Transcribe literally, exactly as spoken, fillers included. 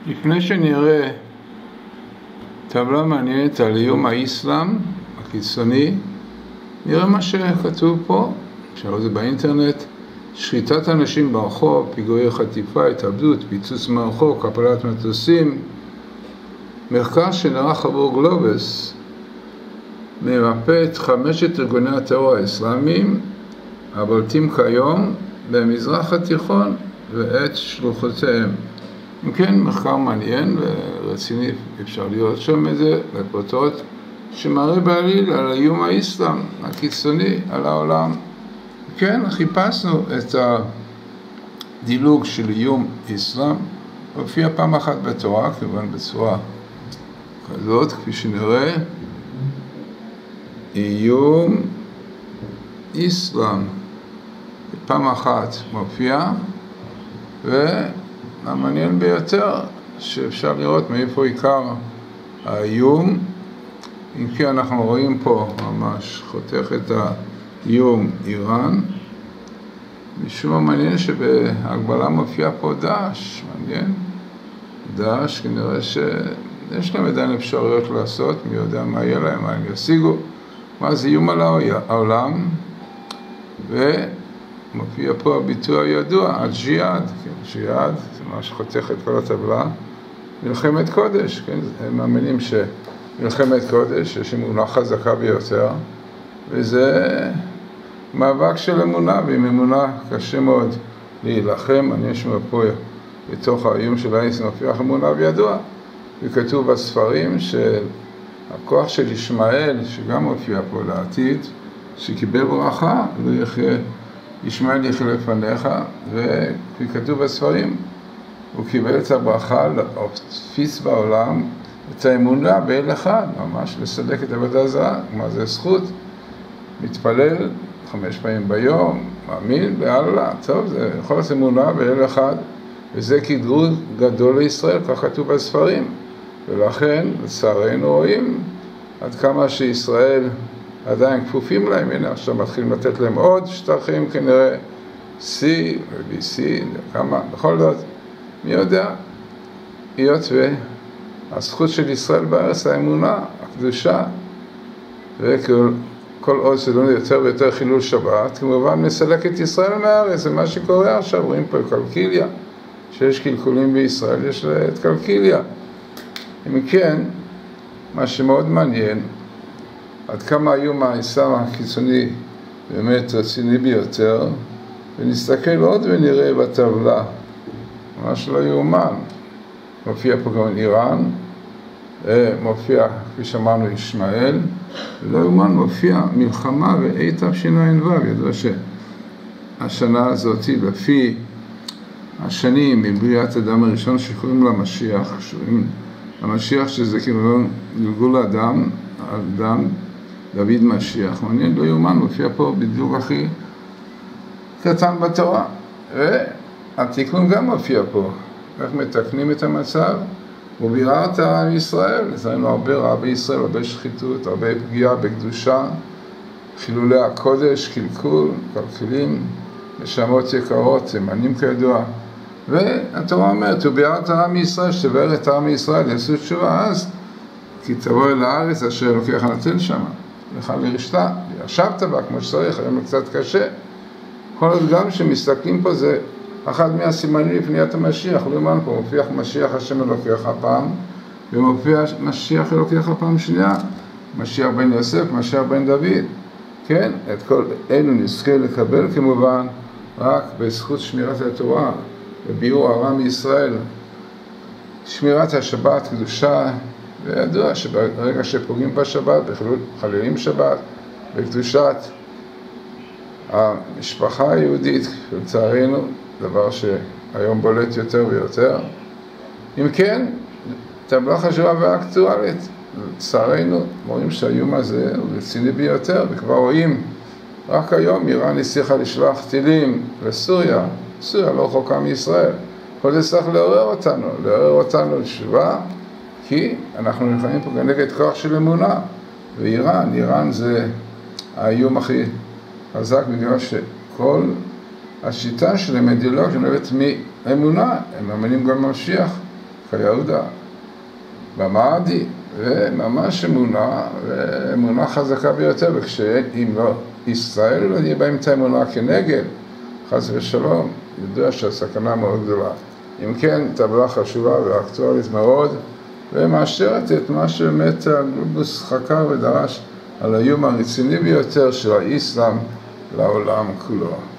לפני שנראה טבלה מעניינת על איום האסלאם הקיצוני, נראה מה שכתוב פה, אפשר לראות את זה באינטרנט: שחיטת אנשים ברחוב, פיגועי חטיפה, התאבדות, פיצוץ מרחוק, הפלת מטוסים. מחקר שנערך עבור גלובס ממפה את חמשת ארגוני הטרור האסלאמיים הבולטים כיום במזרח התיכון ואת שלוחותיהם. אם כן, מחקר מעניין ורציני, אפשר לראות שם איזה לפרוטות שמראה בעליל על איום האסלאם הקיצוני על העולם. כן, חיפשנו את הדילוג של איום אסלאם, הופיע פעם אחת בתורה, כמובן בצורה כזאת, כפי שנראה, איום אסלאם. פעם אחת מופיע, והמעניין ביותר שאפשר לראות מאיפה עיקר האיום. אם כי אנחנו רואים פה ממש חותך את האיום איראן. משום המעניין שבהגבלה מופיע פה דאעש, מעניין. דאעש כנראה שיש להם עדיין אפשרויות לעשות, מי יודע מה יהיה להם, מה הם ישיגו, מה זה איום על העולם. ומופיע פה הביטוי הידוע, הג'יהאד, כן, ג'יהאד, זה מה שחותך את כל הטבלה. מלחמת קודש, כן, הם מאמינים שמלחמת קודש, יש אמונה חזקה ביותר, וזה מאבק של אמונה, ועם אמונה קשה מאוד להילחם. אני אשמע פה בתוך האיום של האסלאם מופיע אמונה וידוע, וכתוב בספרים שהכוח של ישמעאל, שגם מופיע פה לעתיד, שקיבל ברכה, לא יחיה, ישמעאל יחיה לפניך, וכפי כתוב בספרים, הוא קיבל את הברכה להפיץ בעולם את האמונה באל אחד, ממש לסלק את עבודה זרה. מה זה זכות? מתפלל חמש פעמים ביום, מאמין באללה, טוב, זה יכול להיות אמונה באל אחד, וזה קדרות גדול לישראל, כך כתוב בספרים. ולכן, לצערנו רואים עד כמה שישראל עדיין כפופים להם. הנה, עכשיו מתחילים לתת להם עוד שטחים, כנראה C ו-B C, כמה, בכל זאת, מי יודע, היות והזכות של ישראל בארץ, האמונה, הקדושה, וכל כל עוד שלנו יותר ויותר חילול שבת, כמובן מסלק את ישראל מהארץ. זה מה שקורה עכשיו, רואים פה קלקיליה, שיש קלקולים בישראל, יש את קלקיליה. אם כן, מה שמאוד מעניין, עד כמה האיום האסלאם הקיצוני באמת רציני ביותר, ונסתכל עוד ונראה בטבלה, ממש לא יאומן. מופיע פה גם איראן, מופיע, כפי שאמרנו, ישמעאל, ולא יאומן, מופיע מלחמה ו-תשע"ו. ידוע שהשנה הזאת, לפי השנים מבריאת אדם הראשון שקוראים לה משיח, שקוראים המשיח שזה כאילו גלגול האדם, האדם דוד משיח. מעניין, לא יאומן, מופיע פה בדיוק הכי קטן בתורה. והתיקון גם מופיע פה, איך מתקנים את המצב. וביררת עם ישראל, לצערנו הרבה רע בישראל, הרבה שחיתות, הרבה פגיעה בקדושה, חילולי הקודש, קלקול, קלקלים, נשמות יקרות, זמנים כידוע. והתורה אומרת, וביררת עם ישראל, שתבער את עם ישראל, יעשו תשובה אז, כי תבוא אל הארץ אשר אלוקיך נתן שמה, לך לרשתה, ישבת בה כמו שצריך, היום קצת קשה. כל עוד גם שמסתכלים פה זה אחד מהסימנים לפניית המשיח. לא יאמן, פה מופיע משיח השם אלוקיך פעם, ומופיע משיח אלוקיך פעם שנייה, משיח בן יוסף, משיח בן דוד. כן, את כל אלו נזכה לקבל כמובן רק בזכות שמירת התורה וביאור הרע מישראל, שמירת השבת, קדושה. וידוע שברגע שפוגעים בשבת, בחללים שבת, בקדושת המשפחה היהודית, לצערנו, דבר שהיום בולט יותר ויותר. אם כן, טבלה חשובה ואקטואלית. לצערנו, רואים שהאיום הזה הוא רציני ביותר, וכבר רואים, רק היום איראן הצליחה לשלוח טילים לסוריה, סוריה לא רחוקה מישראל. כל זה צריך לעורר אותנו, לעורר אותנו לתשובה, כי אנחנו נלחמים פה נגד כוח של אמונה. ואיראן, איראן זה האיום הכי חזק, בגלל שכל השיטה של המדינה שנובעת מאמונה, הם מאמינים גם במשיח, כיהודה, במאדי, וממש אמונה, ואמונה חזקה ביותר, וכשאם לא, ישראל לא יהיה בהם את האמונה כנגד, חס ושלום, ידוע שהסכנה מאוד גדולה. אם כן, טבלה חשובה ואקטואלית מאוד, ומאשרת את מה שבאמת הגלובוס חקר ודרש על האיום הרציני ביותר של האסלאם לעולם כולו.